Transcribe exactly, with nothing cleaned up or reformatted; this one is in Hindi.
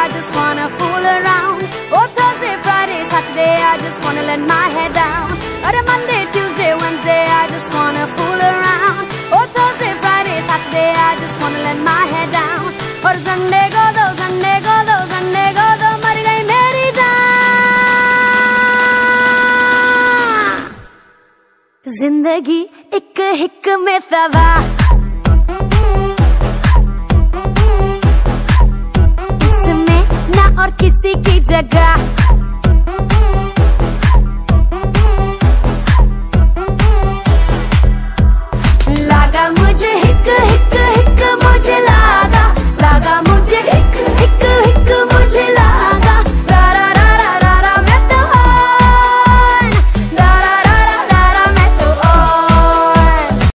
I just wanna fool around. Oh, Thursday, Friday, Saturday, I just wanna let my head down. Or a Monday, Tuesday, Wednesday, I just wanna fool around. Oh, Thursday, Friday, Saturday, I just wanna let my head down. Or Sunday go though, Sunday go though, Sunday go though, मर गई मेरी जान. जिंदगी एक हिक में तबाह, इसमें ना और किसी की जगह. लागा मुझे हिक हिक हिक मुझे लागा, लागा मुझे हिक